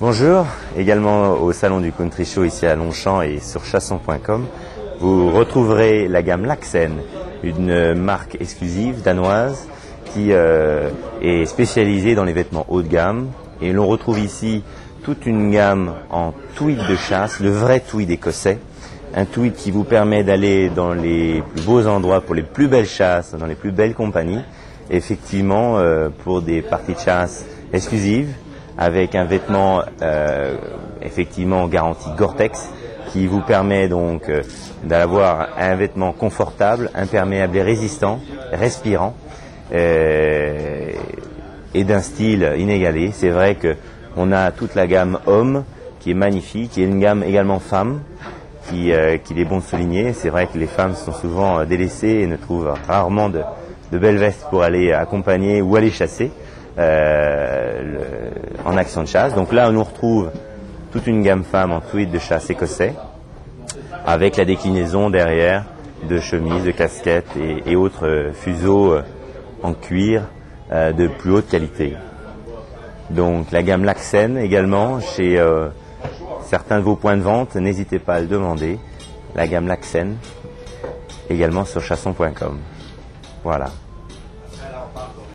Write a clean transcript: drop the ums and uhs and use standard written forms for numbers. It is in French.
Bonjour, également au salon du Country Show ici à Longchamp et sur chasson.com. Vous retrouverez la gamme Laxen, une marque exclusive danoise qui est spécialisée dans les vêtements haut de gamme. Et l'on retrouve ici toute une gamme en tweed de chasse, le vrai tweed écossais. Un tweed qui vous permet d'aller dans les plus beaux endroits pour les plus belles chasses, dans les plus belles compagnies. Effectivement, pour des parties de chasse exclusives, avec un vêtement effectivement garanti Gore-Tex, qui vous permet donc d'avoir un vêtement confortable, imperméable et résistant, respirant, et d'un style inégalé. C'est vrai qu'on a toute la gamme homme qui est magnifique, et une gamme également femme qu'il est bon de souligner. C'est vrai que les femmes sont souvent délaissées et ne trouvent rarement de belles vestes pour aller accompagner ou aller chasser en action de chasse. Donc là, on nous retrouve toute une gamme femme en tweed de chasse écossais, avec la déclinaison derrière de chemises, de casquettes et autres fuseaux en cuir de plus haute qualité. Donc la gamme Laxen également chez certains de vos points de vente, n'hésitez pas à le demander. La gamme Laxen également sur chasson.com. Voilà.